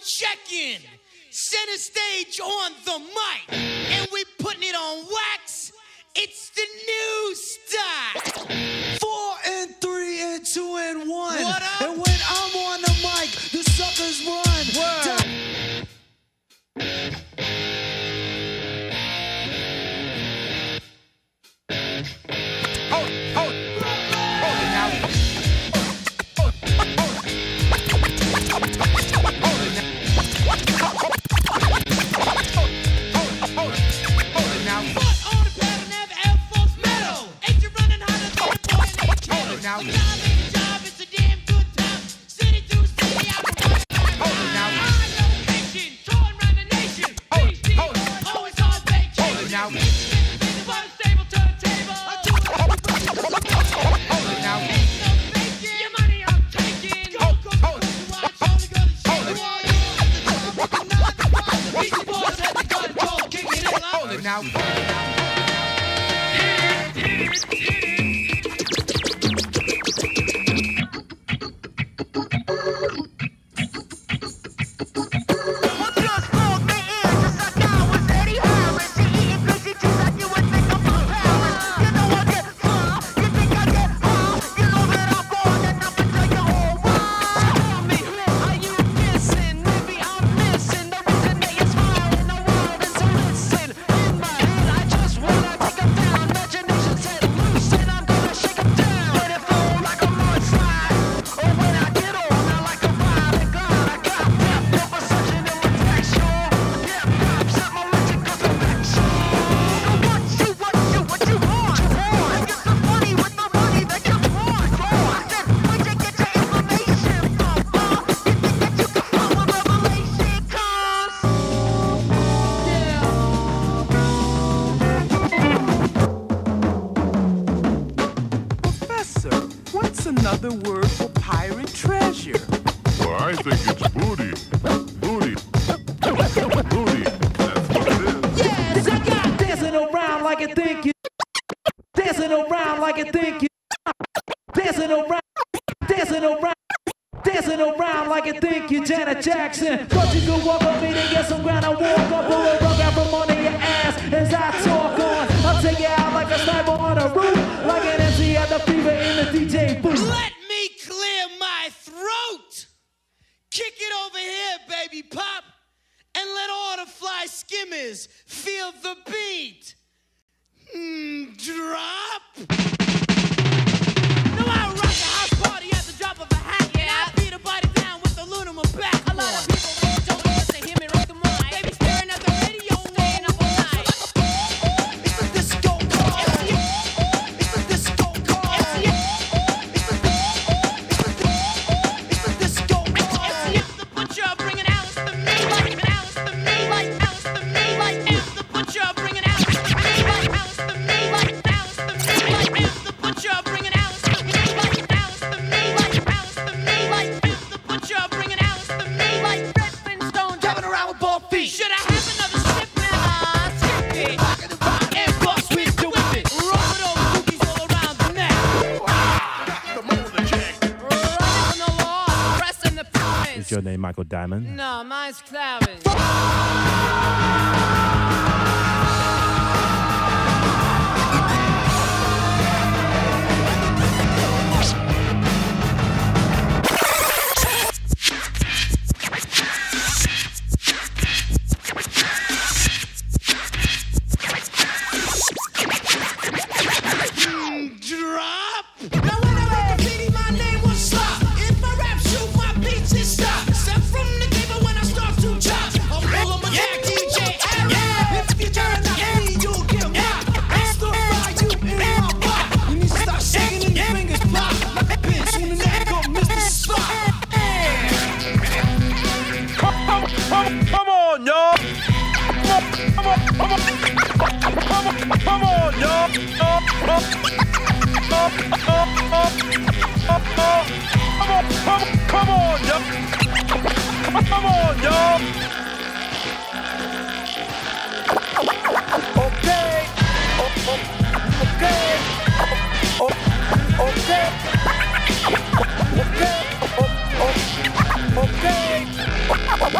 check-in. Center stage on the mic. And we putting it on wax. It's the new style. 4 and 3 and 2 and 1. What up? And when I'm on the mic, the suckers run. Word. Another word for pirate treasure. Well, I think it's booty. Booty. Booty. That's what it is. Yes, I got dancing around like I think you. Dancing around like I think you. Dancing around. Dancing around. Dancing around like I think you Janet Jackson. Thought you could walk up in and get some ground. I walk up, pull a rug out from under your ass as I talk on. I'll take you out like a sniper on a roof, like an MC at the fever in the DJ booth. Let me clear my throat. Kick it over here, baby pop, and let all the fly skimmers feel the beat. Drop. No, I rock the house party at the drop of a hat. Yeah, I beat a body down with the loot on my back. A lot of people don't listen to hear me rock the mic. They be staring at the radio, staying up all night. It's the disco call. It's the disco call. It's the disco call. It's the butcher bringing Alice to me, like Alice to me, like Alice to me, like Alice the butcher bringing Alice to me, like Alice to me, like Alice to me, like Alice the butcher bringing Alice to me, like Alice to me, like Alice to me, like Alice the butcher bringing Alice to me, like Red Flintstone jumping around with bald feet. Should I have another sip now? Skip it. And bust with the whip it. Roll it over cookies all around the neck. The motor check. Running from the law, pressing the pins. Is your name Michael Diamond? No, mine's Clarence. Drop. Now when I make a CD, my name will stop. If I rap, shoot my beats and stop. Step from the table when I start to chop. I'm full of my jack DJ Aaron. If you turn out me, you'll get mocked. I still fry you in my pot. You need to start shaking and your fingers pop. Like a bitch in the neck, go Mr. Spot. Come on, y'all. Come on, y'all. Come on, y'all. Come on, y'all. Okay. Okay. Okay. Okay. Okay.